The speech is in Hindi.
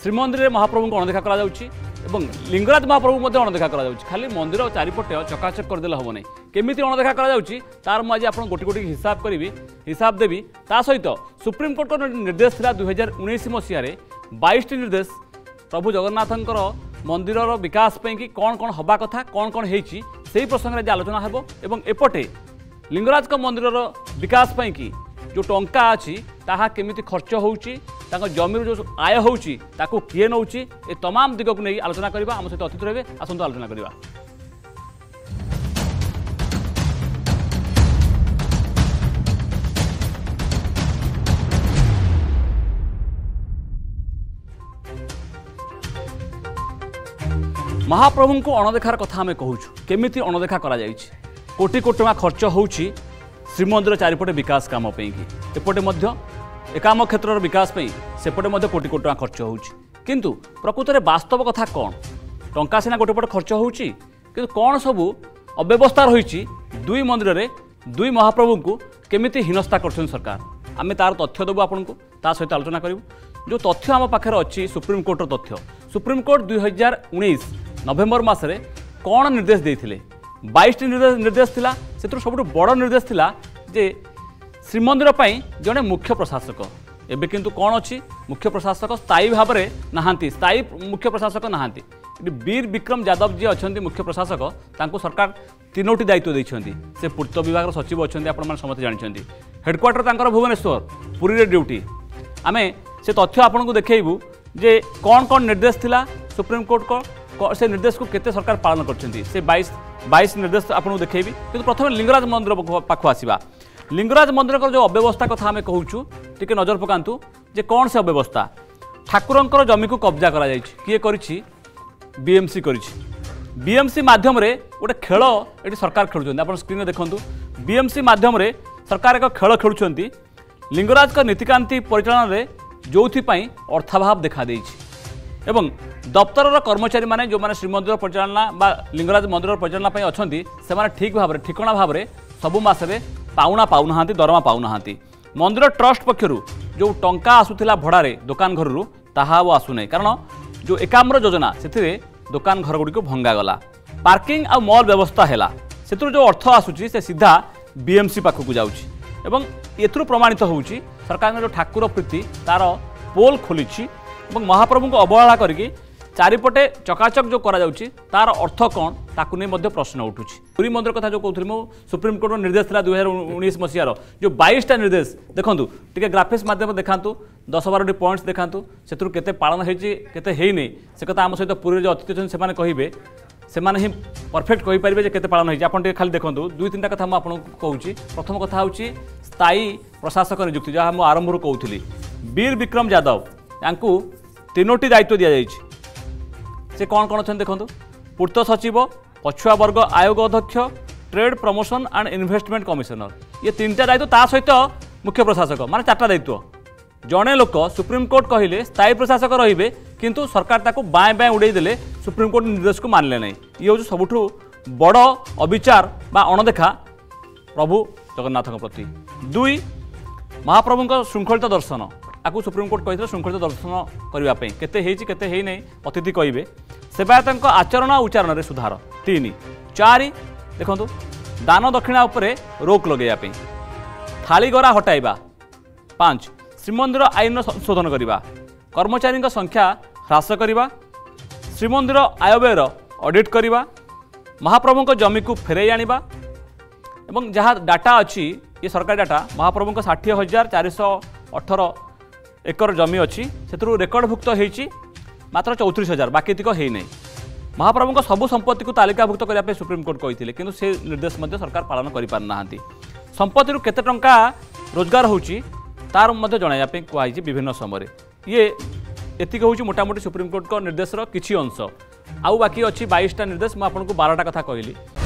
श्रीमंदिर महाप्रभु को अणदेखा करा लिंगराज महाप्रभु अणदेखा करा खाली मंदिर चारिपटे चकाचक करदे हम नहीं केमी अणदेखा तार मुझे आप गोटी गोटी हिसाब करी हिसाब देवी ता सहित सुप्रीमकोर्ट को निर्देश था 2019 मसीह 22टी निर्देश प्रभु जगन्नाथंकर मंदिर विकास कि कौन कौन हवा कथा कौन कौन होती से प्रसंग में आलोचना हो एपटे लिंगराज मंदिर विकास कि जो टंका अच्छी ताहा केमिति खर्च होउची जमीर जो आय होउची ताकू किए नौची ए तमाम दिग को नहीं आलोचना करबा हम सहित अतिथि रहे आसंतु आलोचना करबा। महाप्रभु को अणदेखार कथा आम कहूँ केमिति अणदेखा करा जायछि कोटी कोटी टका खर्च होउची श्रीमंदिर चारिपटे विकास काम एपटे एकाम क्षेत्र विकास सेपटे कोटी कोटी टका खर्च होउची किंतु प्रकृत में वास्तव कथा कौन टंका सीना गोटे पटे खर्च होउची किंतु कौन सबू अव्यवस्था रही दुई मंदिर में दुई महाप्रभु को केमिति हीनस्था कर सरकार आम तार तथ्य देवु आपन को ता सहित आलोचना करूँ जो तथ्य आम पाखे अच्छी सुप्रीमकोर्टर तथ्य सुप्रीमकोर्ट 2019 नवेम्बर मसरे कौन निर्देश देते 22टी निर्देश थिला से सब बड़ निर्देश थिला जे श्रीमंदिर जड़े मुख्य प्रशासक एबे किंतु कौन अच्छी मुख्य प्रशासक स्थायी भाव में नहांती स्थायी मुख्य प्रशासक नहांती वीर विक्रम यादव जी अच्छा मुख्य प्रशासक तांको सरकार 3टी दायित्व देइछंती से पूर्त विभाग सचिव अच्छा आपण समस्त जानते हेडक्वार्टर तांकर भुवनेश्वर पुरी रे ड्यूटी आम से तथ्य आपन को देखैबू जे कौन कौन निर्देश थिला सुप्रीमकोर्ट को से निर्देश को केते सरकार पालन करछंती से 22 निर्देश आपको देखी कि प्रथम लिंगराज मंदिर पाख आसवा लिंगराज मंदिर जो अव्यवस्था कथा आम कहूँ टी नजर पकातु जे कौन से अव्यवस्था ठाकुरंकर जमी को कब्जा करा किए करिछि बीएमसी बीएमसी माध्यम रे गोटे खेल ये सरकार खेलुं आप स्क्रीन में देखूँ बीएमसी माध्यम रे सरकार एक खेल खेलुं लिंगराज का नीतिकांति परिचालन में जो अर्थाभाव देखा एवं दफ्तर कर्मचारी माने जो माने श्रीमंदिर परिचालना बा लिंगराज मंदिर परिचालना अच्छा से ठीक भाव ठिकणा भाव में सबु मसरे पाउना पाऊना दरमा पाऊना मंदिर ट्रस्ट पक्षर जो टंका आसूला भड़ारे दुकान घर ताहा आसुना कारण जो एकाम्र योजना से दुकान घर गुड़ी भंगागला पार्किंग आ मॉल व्यवस्था है से जो अर्थ आसूची से सीधा बीएमसी पाखक जाऊँगी एवं एथुरु प्रमाणित होउची सरकार जो ठाकुर प्रीति तार पोल खोली महाप्रभु को अवहेला करके चारिपटे चकाचक जो करा जाउची तार अर्थ कौन ताकू नहीं प्रश्न उठुची पुरी मंदिर कथा जो कहूँ मो सुप्रीमकोर्ट निर्देश था 2019 मसीहार जो 22टा निर्देश देखूँ टी ग्राफिक्स माध्यम देखातु 10-12टी पॉइंट्स देखातु से केते पालन होते से कथा आम सहित पुरी जो अतिथि अच्छे से कहे से ही परफेक्ट कहींपारे केते पालन होती आप खाली देखूँ 2-3टा कथा मुझे कहूँ प्रथम कथा हूँ स्थायी प्रशासक नियुक्ति जहाँ मुझे आरंभ कहूली वीर विक्रम यादव यांकू 3टी दायित्व दि जाइए से कौन कौन अच्छा देखो पूर्त सचिव पछुआ वर्ग आयोग अध्यक्ष trade promotion and investment commissioner ये 3टा दायित्व ता सहित मुख्य प्रशासक माने 4टा दायित्व जड़े लोक सुप्रीमकोर्ट कहले स्थायी प्रशासक रे किंतु सरकार ताको बाएं बाएं उड़े देले सुप्रीमकोर्ट निर्देश को मानले नहीं ये हूँ सबुठु बड़ अविचार बा अणदेखा प्रभु जगन्नाथ प्रति 2 महाप्रभु श्रृंखलित दर्शन आपको सुप्रीमकोर्ट कही श्रृंखलित दर्शन करने केते है नहीं अतिथि कहे सेवायत आचरण उच्चारण में सुधार 3-4 देखो दान दक्षिणा उपरे रोक लगे थाली गरा हटाइबा 5 श्रीमंदिर आईन संशोधन करने कर्मचारी संख्या ह्रास करने श्रीमंदिर आयव्ययर ऑडिट करने महाप्रभु जमी को फेरई आनिबा एवं जहाँ डाटा अच्छी ये सरकारी डाटा महाप्रभु 60,418 एकर जमी अच्छी से रेकर्डभुक्त होती मात्र 34,000 बाकी तिक है नहीं महाप्रभु सबू संपत्ति को तालिकाभुक्त करने सुप्रीमकोर्ट कहते कि से निर्देश सरकार पालन करना संपत्ति केते टंका रोजगार होची तार जनाइवाई कहुई विभिन्न समय ये एतिक हूँ मोटामोटी सुप्रीमकोर्ट निर्देश किसी अंश आउ बाकी अच्छी 22टा निर्देश मुझे 12टा कथा कहली।